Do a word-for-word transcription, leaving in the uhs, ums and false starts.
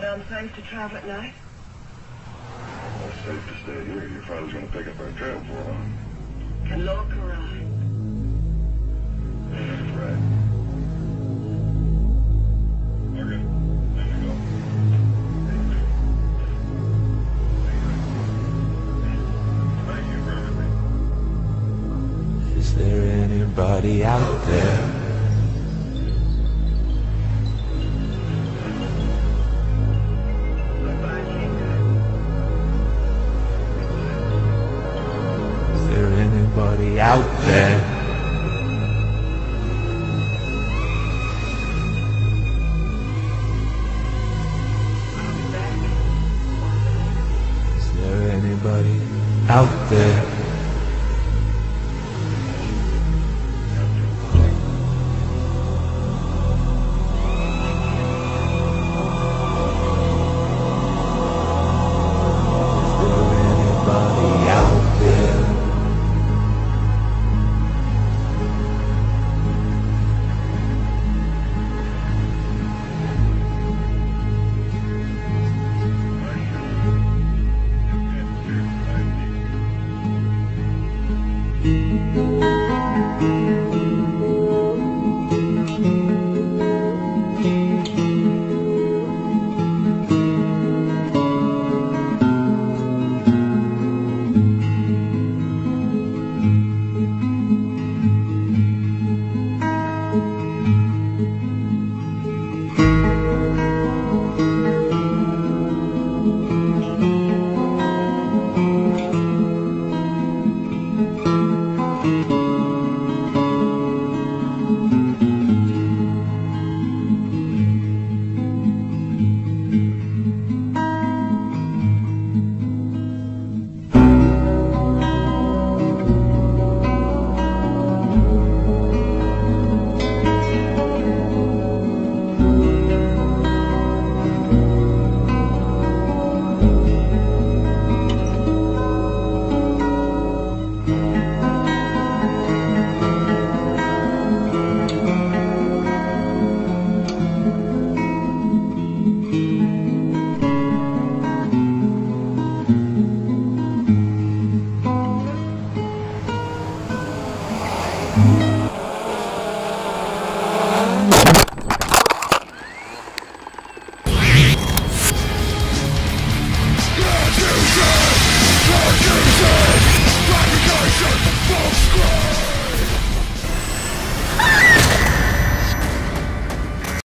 unsafe to travel at night? Well, it's safe to stay here. Your father's gonna pick up our trail for a while. Can Lord ride? That's right. Okay, there we go. Thank you for everything. Is there anybody out there? Is there anybody out there? Is there anybody out there? Thank you.